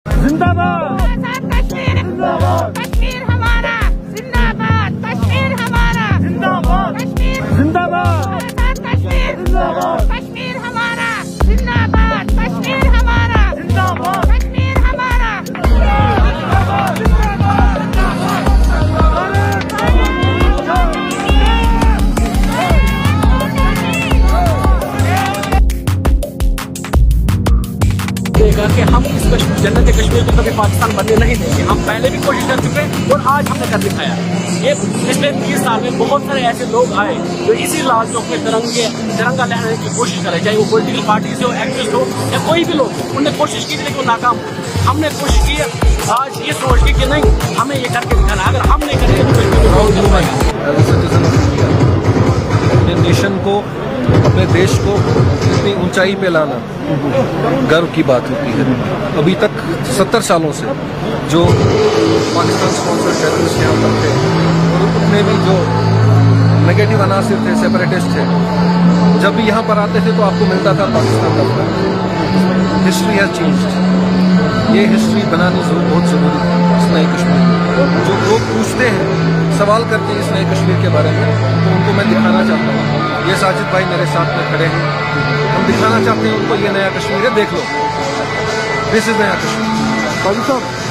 जिंदाबाद कश्मीर जिंदाबाद, कश्मीर हमारा जिंदाबाद, कश्मीर हमारा जिंदाबाद, कश्मीर जिंदाबाद कश्मीर जिंदाबाद, कश्मीर हमारा जिंदाबाद, कश्मीर हमारा जिंदाबाद, कश्मीर हमारा कि हम इस जन्नत कश्मीर को कभी पाकिस्तान बनने नहीं देंगे। हम पहले भी कोशिश कर चुके हैं और आज हमने कर दिखाया। ये पिछले 30 साल में बहुत सारे ऐसे लोग आए जो इसी लाल चौक में तिरंगा लहराने की कोशिश करे, चाहे वो पॉलिटिकल पार्टी से हो, एक्टिविस्ट हो या कोई भी लोग हो। उन्होंने कोशिश की थी लेकिन वो नाकाम हो। हमने कोशिश की आज ये सोच के कि नहीं हमें ये करके दिखाना, अगर हम नहीं करेंगे तो अपने नेशन को, अपने देश को इतनी ऊंचाई पे लाना गर्व की बात होती है। अभी तक 70 सालों से जो पाकिस्तान स्पॉन्सर्ड टेररिस्ट यहाँ पर थे और उतने भी जो नेगेटिव अनासिर थे, सेपरेटिस्ट थे, जब भी यहाँ पर आते थे तो आपको मिलता था पाकिस्तान का फ्लैग। History has changed. ये हिस्ट्री बनानी बहुत ज़रूरी है इस नए कश्मीर में। जो लोग पूछते हैं, सवाल करते हैं इस नए कश्मीर के बारे में, तो उनको मैं दिखाना चाहता हूँ। ये साजिद भाई मेरे साथ में खड़े हैं, हम दिखाना चाहते हैं उनको ये नया कश्मीर है, देख लो, दिस इज नया कश्मीर।